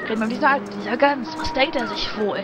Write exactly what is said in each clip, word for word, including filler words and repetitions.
Reden wir dieser, dieser Gans. Was denkt er sich wohl?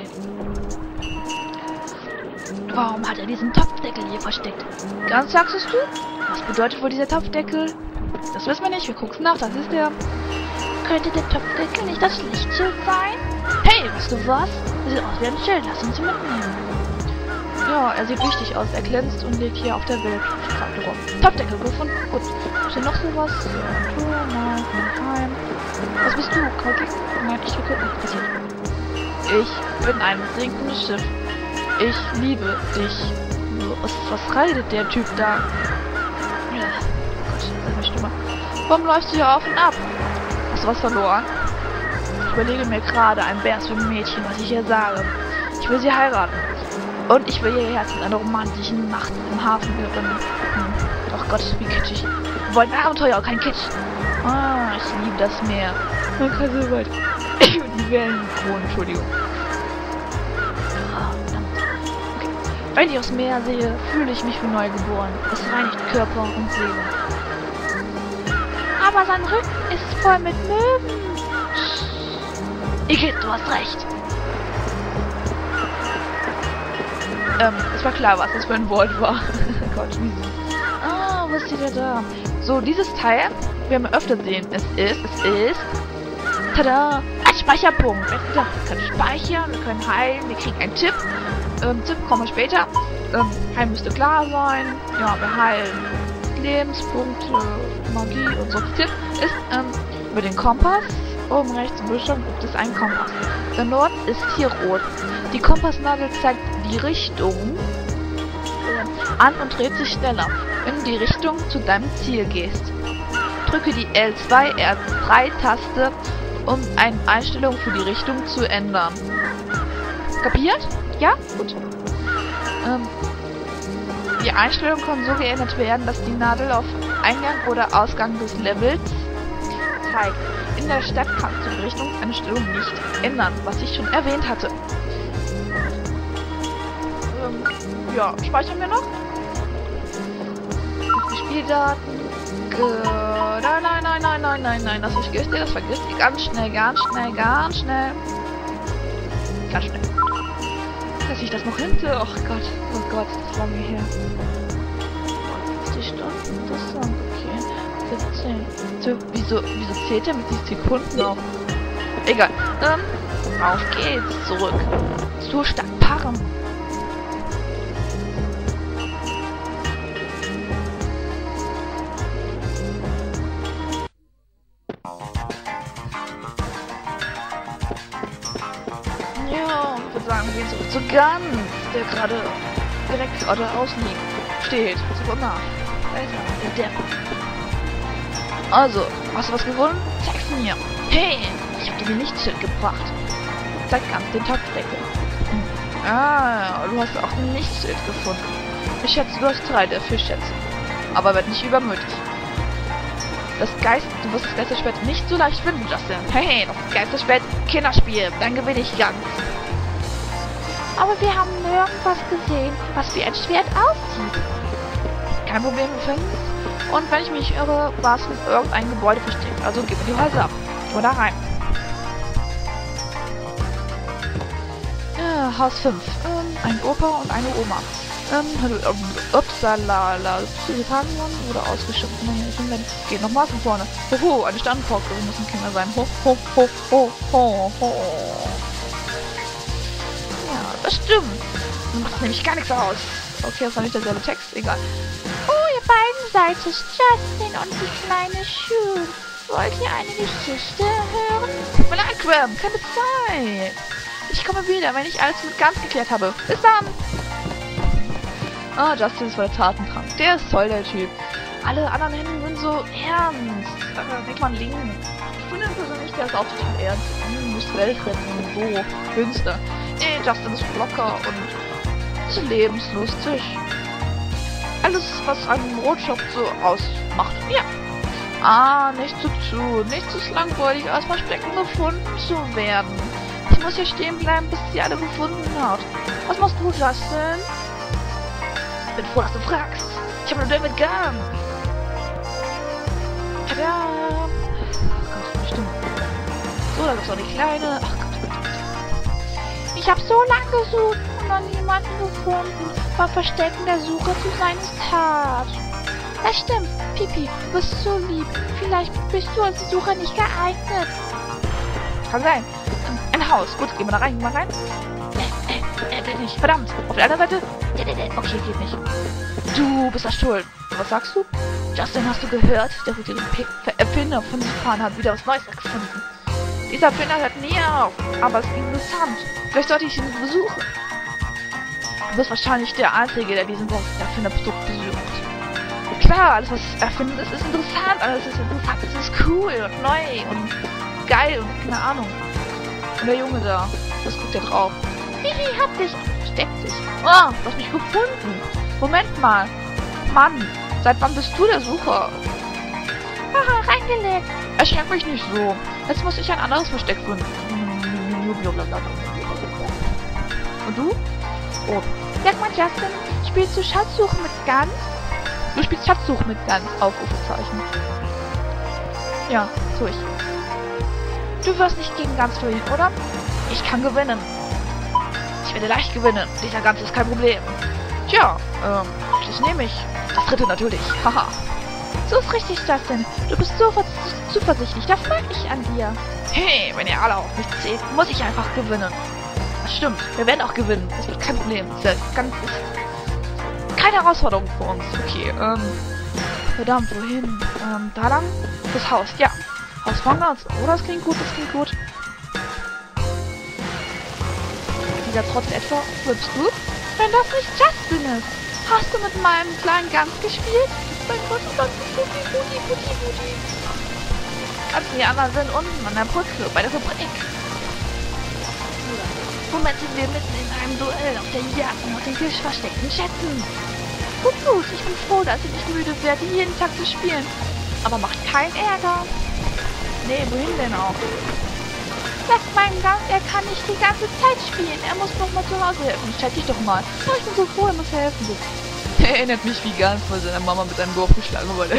Warum hat er diesen Topfdeckel hier versteckt? Ganz sagst du? Was bedeutet wohl dieser Topfdeckel? Das wissen wir nicht. Wir gucken nach. Das ist der... Könnte der Topfdeckel nicht das Lichtschild sein? Hey, weißt du was? Er sieht aus wie ein Schild. Lass uns ihn mitnehmen. Ja, er sieht wichtig aus. Er glänzt und lebt hier auf der Welt. Topfdeckel gefunden. Gut. Ist hier noch sowas? Ja, Tour, nein, heim. Was bist du? Kauki? Nein, ich will gucken. Ich bin ein sinkendes Schiff. Ich liebe dich. Was, was reitet der Typ da? Ja. Gott, sei mal Stimme. Warum läufst du hier auf und ab? Hast du was verloren? Ich überlege mir gerade ein bärsches Mädchen, was ich hier sage. Ich will sie heiraten. Und ich will ihr Herz in einer romantischen Nacht im Hafen gewinnen. Hm. Ach Gott, wie kitschig. Wir wollen Abenteuer, kein Kitsch. Ah, ich liebe das Meer. Man kann so weit. Die Wellen kronen, Entschuldigung. Ah, verdammt. Okay. Wenn ich aufs Meer sehe, fühle ich mich wie neu geboren. Es reinigt Körper und Seele. Aber sein Rücken ist voll mit Möwen. Igitt, du hast recht. Ähm, es war klar, was das für ein Wort war. Gott, wie süß. Ah, was steht denn da? So, dieses Teil werden wir öfter sehen. Es ist, es ist... Tada! Ein Speicherpunkt. Wir können speichern, wir können heilen, wir kriegen einen Tipp. Ähm, Tipp kommen wir später. Ähm, heilen müsste klar sein. Ja, wir heilen Lebenspunkte, Magie und so. Tipp ist, ähm, über den Kompass. Oben rechts im Bildschirm gibt es einen Kompass. Der Norden ist hier rot. Die Kompassnadel zeigt die Richtung an und dreht sich schneller, wenn du die Richtung zu deinem Ziel gehst. Drücke die L zwei R drei Taste, um eine Einstellung für die Richtung zu ändern. Kapiert? Ja? Gut. Ähm, die Einstellung kann so geändert werden, dass die Nadel auf Eingang oder Ausgang des Levels zeigt. In der Stadt kannst du die Richtungseinstellung nicht ändern, was ich schon erwähnt hatte. Ähm, ja, speichern wir noch? Die Spieldaten. Nein, nein, nein, nein, nein, nein, nein, das vergisst ihr, das vergisst ihr ganz schnell, ganz schnell, ganz schnell. Ganz schnell. Dass ich das noch hinter. Oh Gott, oh Gott, das war mir her. siebzig Stunden, interessant, okay. siebzehn. So, wieso, wieso zählt er mit diesen Sekunden auf? Egal. Ähm, auf geht's zurück. Zur Stadt Parm. Ja, ich würde sagen, wir gehen zurück zu Gans, der gerade direkt geradeaus liegt. Steht. Sofort nach. Da ist er, der Depp. Also, hast du was gefunden? Zeig's mir. Hey, ich hab dir den Lichtschild gebracht. Zeig ganz den Topfdeckel. Hm. Ah, du hast auch ein Lichtschild gefunden. Ich schätze, du hast drei der vier Schätze. Aber werd nicht übermütig. Das Geist, du wirst das Geisterschwert nicht so leicht finden, Justin. Hey, das Geisterschwert, Kinderspiel. Dann gewinne ich ganz. Aber wir haben nirgendwas gesehen, was wie ein Schwert aussieht. Kein Problem, wir finden es. Und wenn ich mich irre, war es in irgendein Gebäude versteckt. Also gib mir die Häuser ab. Oder rein. Ja, Haus fünf. Ähm, ein Opa und eine Oma. Ähm, upsala, Psychopathen oder ausgeschimpft. Geht nochmal von vorne. Hoho, eine Standpauke. Wir müssen Kinder sein. Ho, ho, ho, ho, ho, ho. Ja, das stimmt. Das macht nämlich gar nichts aus. Okay, das war nicht derselbe Text. Egal. Oh, ihr beiden seid es, Justin und die kleine Sue. Wollt ihr eine Geschichte hören? Tut mir leid, Graham. Keine Zeit. Ich komme wieder, wenn ich alles mit Gans geklärt habe. Bis dann. Ah, Justin ist voll Tatendrang. Der ist toll, der Typ. Alle anderen Händen sind so ernst. Da denkt man Link. Ich finde persönlich, der ist auch total ernst. Hm, muss Welt retten. So, finster. Nee, Justin ist locker und ist lebenslustig. Alles, was einen Rotschopf so ausmacht. Ja. Ah, nichts zu tun. Nichts ist langweilig, als Verstecken gefunden zu werden. Ich muss hier stehen bleiben, bis sie alle gefunden hat. Was machst du, Justin? Ich bin froh, dass du fragst. Ich habe nur David Gunn. Tada! Oh Gott, bestimmt. So, da gibt es auch die kleine. Ach Gott, Gott, Gott. Ich habe so lange gesucht und noch niemanden gefunden. War Versteck in der Suche zu seines Tat. Das stimmt. Pipi, du bist so lieb. Vielleicht bist du als Sucher nicht geeignet. Kann sein. Ein Haus. Gut, gehen wir da rein. Gehen wir rein. Äh, äh, geht nicht. Verdammt. Auf der anderen Seite. Okay, geht nicht. Du bist das schuld. Was sagst du? Justin, hast du gehört? Der rutige Erfinder von Japan hat wieder was Neues gefunden. Dieser Erfinder hört nie auf. Aber es ist interessant. Vielleicht sollte ich ihn besuchen. Du bist wahrscheinlich der Einzige, der diesen Erfinderprodukt besucht. Klar, alles was er findet, ist, ist interessant. Alles ist interessant. Es ist cool und neu und geil und keine Ahnung. Und der Junge da, das guckt ja drauf. Hihi, hab dich. Versteckt sich. Oh, du hast mich gefunden. Moment mal. Mann, seit wann bist du der Sucher? Haha, reingelegt. Erschreck mich nicht so. Jetzt muss ich ein anderes Versteck finden. Und du? Oh. Sag mal, Justin, spielst du Schatzsuche mit Gans? Du spielst Schatzsuche mit Gans. Aufrufezeichen. Ja, tu ich. Du wirst nicht gegen Gans verlieren, oder? Ich kann gewinnen. Ich werde leicht gewinnen. Dieser Gans ist kein Problem. Tja, ähm, das nehme ich. Das dritte natürlich. Haha. So ist richtig, Justin. Du bist so zuversichtlich. Da freue ich mich an dir. Hey, wenn ihr alle auf mich zählt, muss ich einfach gewinnen. Das stimmt. Wir werden auch gewinnen. Das wird kein Problem. Das ist ganz ist keine Herausforderung für uns. Okay, ähm. Verdammt, wohin? Ähm, da lang? Das Haus. Ja. Haus von Gans. Oh, das klingt gut. Das klingt gut. Dieser Trotz etwa. Wo bist du? Wenn das nicht Justin ist. Hast du mit meinem kleinen Gans gespielt? Mein Gott, oh Gott, Mutti, Mutti, Mutti, Mutti. Also die anderen sind unten an der Brücke, bei der Fabrik. Moment sind wir mitten in einem Duell auf der Jagd nach den Tisch versteckten Schätzen. Gut, gut, ich bin froh, dass ihr nicht müde werdet, jeden Tag zu spielen. Aber macht keinen Ärger. Nee, wohin denn auch? Sagt mein Gans, er kann nicht die ganze Zeit spielen. Er muss noch mal zu Hause helfen. Schätze ich doch mal. Oh, ich bin so froh, er muss helfen. Er erinnert mich wie Gans, weil seine Mama mit einem Wurf geschlagen wurde.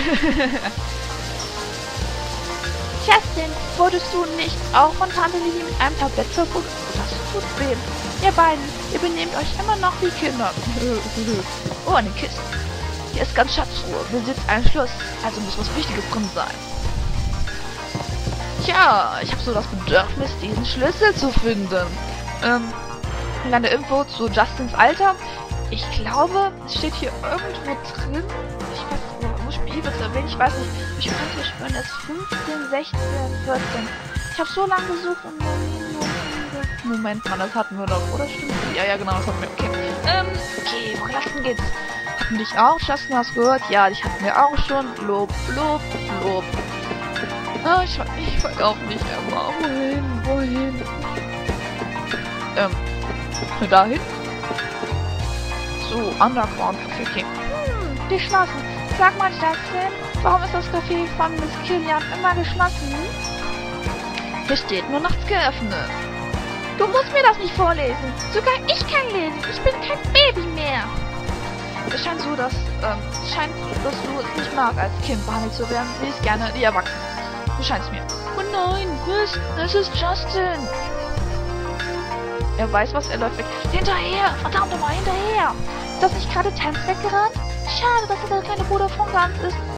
Justin, wurdest du nicht auch von Tante Lili mit einem Tablett verbunden? Das tut weh. Ihr beiden, ihr benehmt euch immer noch wie Kinder. Oh, eine Kiste. Hier ist ganz Schatzruhe. Besitzt ein Schloss. Also muss was Wichtiges drin sein. Tja, ich habe so das Bedürfnis, diesen Schlüssel zu finden. Ähm, eine Info zu Justins Alter. Ich glaube, es steht hier irgendwo drin. Ich weiß nicht, wo Spiel wird es erwähnt. Ich weiß nicht. Ich könnte schwören, es ist fünfzehn, sechzehn, vierzehn. Ich habe so lange gesucht und noch nie nur Moment mal, das hatten wir doch, oder stimmt? Ja, ja, genau, das hatten wir. Okay. Ähm, okay, wo gelassen geht's? Hatten dich auch, Justin, hast gehört? Ja, dich hatten wir auch schon. Lob, Lob, Lob. Ah, ich, ich weiß auch nicht, aber wohin, wohin? Ähm, dahin? So, Underground, okay, okay. Hm, geschlossen. Sag mal, Justin, warum ist das Café von Miss Killian immer geschlossen? Hier steht nur nachts geöffnet. Du musst mir das nicht vorlesen. Sogar ich kann lesen. Ich bin kein Baby mehr. Es scheint so, dass, ähm, es scheint, dass du es nicht mag, als Kind behandelt zu werden. Sie ist gerne die Erwachsene. Du scheinst mir. Oh nein, Mist, es ist Justin. Er weiß, was er läuft weg. Hinterher! Verdammt nochmal, hinterher! Ist das nicht gerade Tanz weggerannt? Schade, dass er der kleine Bruder von Gans ist.